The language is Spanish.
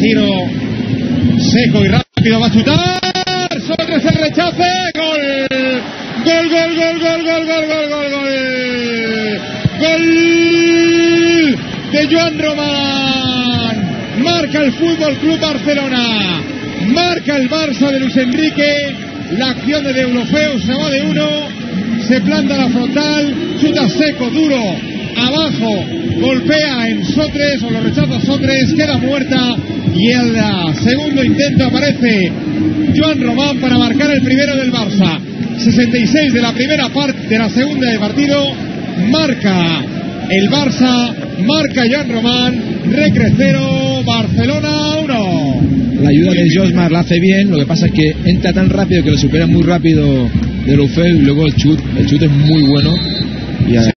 tiro seco y rápido, va a chutar. Sócrates el rechace. Gol. Gol, gol, gol, gol, gol, gol, gol, gol, gol. Gol de Joan Román. Marca el Fútbol Club Barcelona. Marca el Barça de Luis Enrique. La acción de Deulofeu se va de uno. Se planta la frontal. Chuta seco, duro. Abajo. Golpea en Sotres o lo rechaza Sotres. Queda muerta. Y en el segundo intento aparece Joan Román para marcar el primero del Barça. 66 de la primera parte de la segunda del partido. Marca el Barça. Marca Joan Román. Recre 0, Barcelona 1. La ayuda de Josmar la hace bien. Lo que pasa es que entra tan rápido que lo supera muy rápido Deulofeu. Y luego el chut es muy bueno. Y